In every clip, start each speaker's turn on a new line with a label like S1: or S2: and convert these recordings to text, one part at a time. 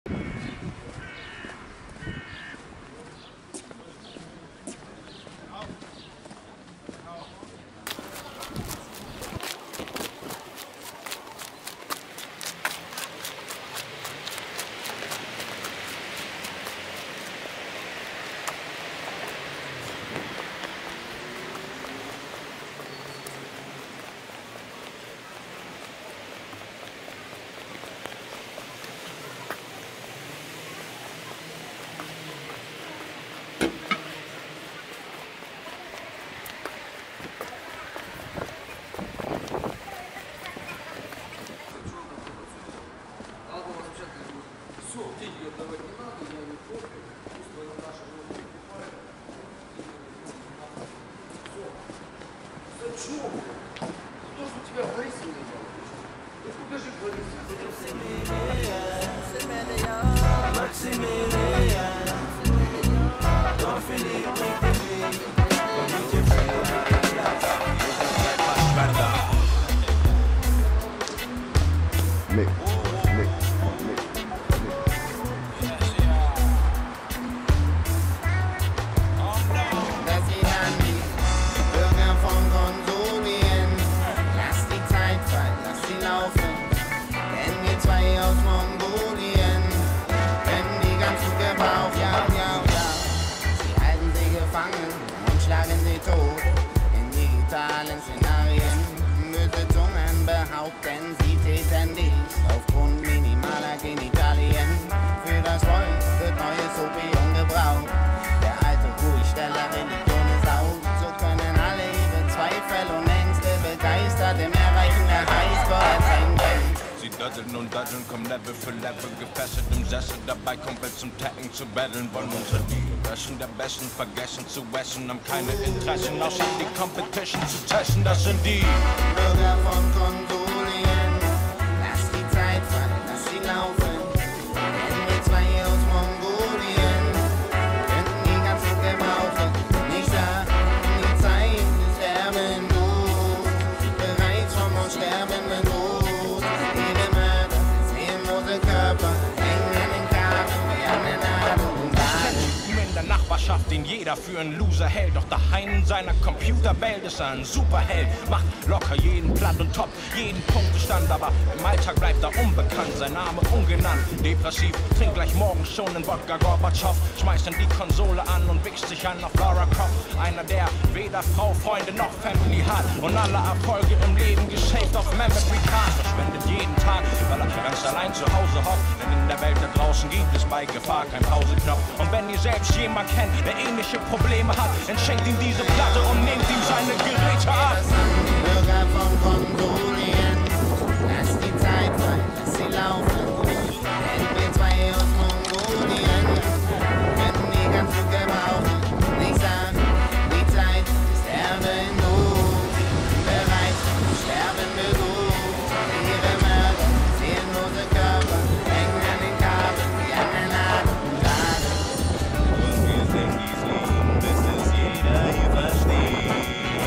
S1: Behaupten, sie täten dies aufgrund minimaler Genitalien. Für das Volk wird neues Opium gebraucht. Der alte Ruhigsteller Religion ist out. So können alle ihre Zweifel und Ängste begeistert im Erreichen der Highscore ertränken.
S2: Sie döddeln und döddeln, kommen Level für Level, gefesselt im Sessel, dabei komplett zum Tacken zu battlen. Wollen unter die Besten der Besten vergessen zu essen, haben keine Interessen, außer die Competition zu testen. Das sind die
S1: Bürger von Kondolien. Lass die Zeit fallen, lass sie laufen. Denn wir zwei aus Mongolien könnten die ganz gut gebrauchen. Nicht da, die Zeit ist sterben gut. Bereits vom uns sterbenden Tod. Jede Mörder, seelenlose Körper hängen an den Kabeln, werden in Adel und Baden.
S2: in der Nachbarschaft, den jeder für einen Loser hält. Doch daheim in seiner Computerwelt ist er ein Superheld. Macht locker jeden platt und top, jeden Punktestand. Aber im Alltag bleibt er unbekannt, sein Name ungenannt. Depressiv, trinkt gleich morgen schon einen Wodka Gorbatschow. Schmeißt dann die Konsole an und wichst sich an auf Lara Croft. Einer, der weder Frau, Freunde noch Family hat. Und alle Erfolge im Leben gesaved auf Memory Card. Verschwendet jeden Tag, weil er ganz allein zu Hause hockt. Denn in der Welt da draußen gibt es bei Gefahr kein Pauseknopf. Und wenn ihr selbst jemand kennt, der ähnliche Probleme hat, dann schenkt ihm diese Platte und nehmt ihm seine Geräte ab.
S1: Bürger von Kondolien, lass die Zeit fallen, lass sie laufen. Denn wir zwei aus Mongolien könnten die ganz gut gebrauchen. Ich sag, die Zeit ist sterben gut, bereit zum Sterben beruht. Ihre Mörder, seelenlose Körper, hängen an den Kabeln wie an der Nadel und Nadel.
S3: Und wir singen dies Lied, bis es jeder hier versteht.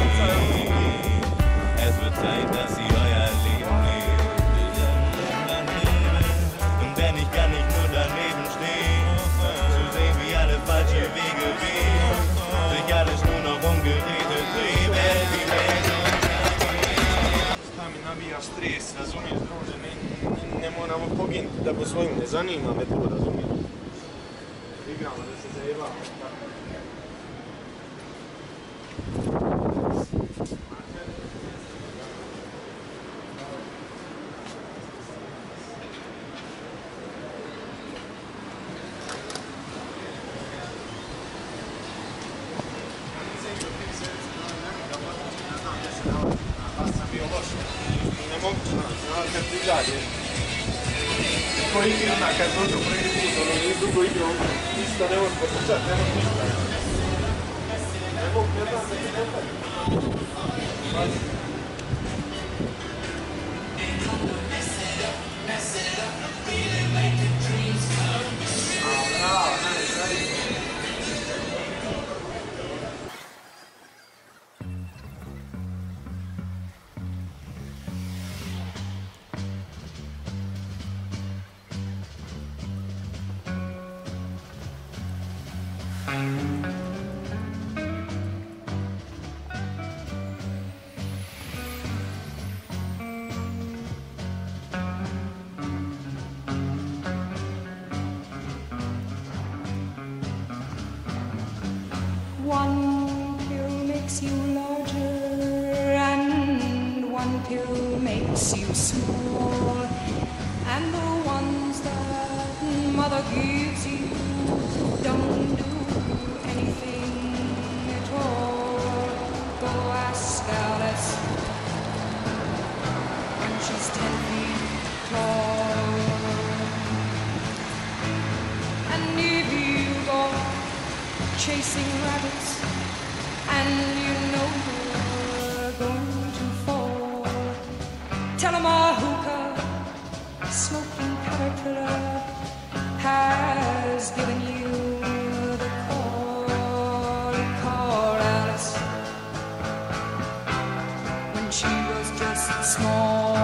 S3: Es wird Zeit, dass ihr euer Leben lebt. Und denn ich kann nicht nur daneben stehen, zu sehen, wie alle falsche Wege gehen, sich alles nur noch umgedrehte Drehwelt, die Welt
S4: Šta mi nabija stres, razumiješ, druže, ne moramo poginuti da posvojim, ne zanima me to, razumiješ. Igramo da se zajebamo. Ne mogu znati, kad ti izađe. Koji igra kad dođu prvi put, ono nije dugo igrao, ništa ne može potrčat, ne može ništa. Ne mogu, ne znam da ti ne pravi.
S5: One pill makes you larger and one pill makes you small, and the ones that mother gives you don't do anything at all. Go ask Alice when she's 10 feet tall. And if you go chasing rabbits and you know you're going to fall, tell 'em a hookah smoking caterpillar has given you the call. Call Alice when she was just small.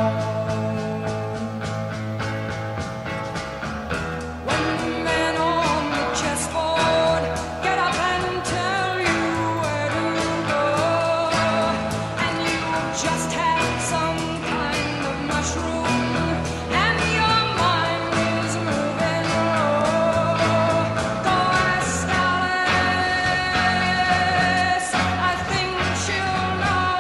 S5: When the man on the chessboard get up and tell you where to go, and you just had some kind of mushroom and your mind is moving low, go ask Alice, I think she'll know.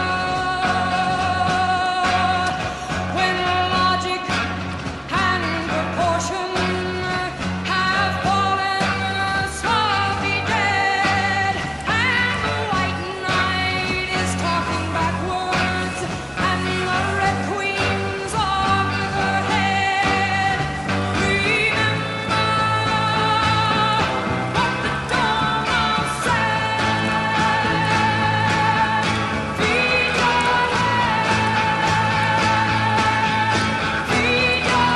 S5: When logic and proportion have fallen softly dead, and the white knight is talking backwards, and the red queen's off her head, remember what the Donald said. Feed your head, feed your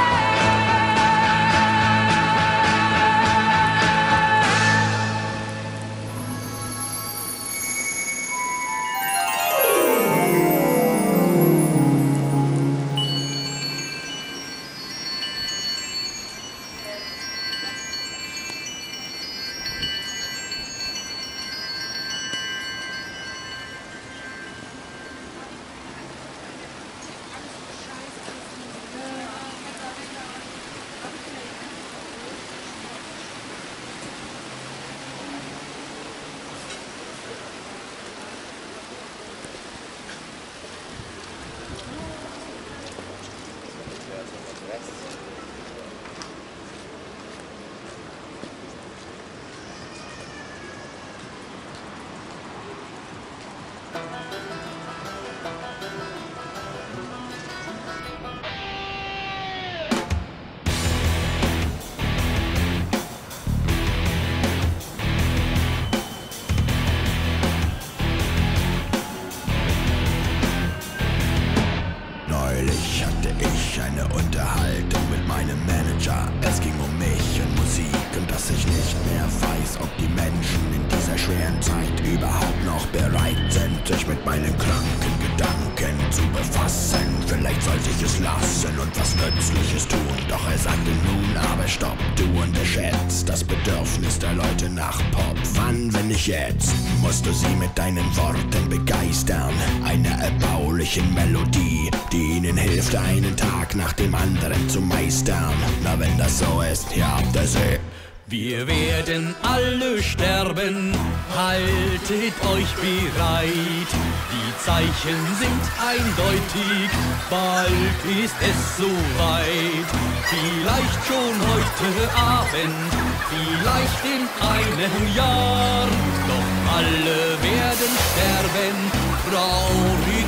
S6: Neulich hatte ich eine Unterhaltung mit meinem Manager. Es ging um mich und Musik und dass ich nicht mehr weiß, ob die Menschen in dieser schweren Zeit überhaupt noch bereit sind, sich mit meinen kranken Gedanken zu befassen. Vielleicht sollte ich es lassen und was Nützliches tun. Doch er sagte nun, aber stopp, du unterschätzt das Bedürfnis der Leute nach Pop. Wann, wenn nicht jetzt, musst du sie mit deinen Worten begeistern. Einer erbaulichen Melodie, die ihnen hilft, einen Tag nach dem anderen zu meistern. Na, wenn das so ist, hier habt ihr sie.
S7: Wir werden alle sterben, haltet euch bereit. Die Zeichen sind eindeutig, bald ist es soweit. Vielleicht schon heute Abend, vielleicht in einem Jahr. Doch alle werden sterben, traurig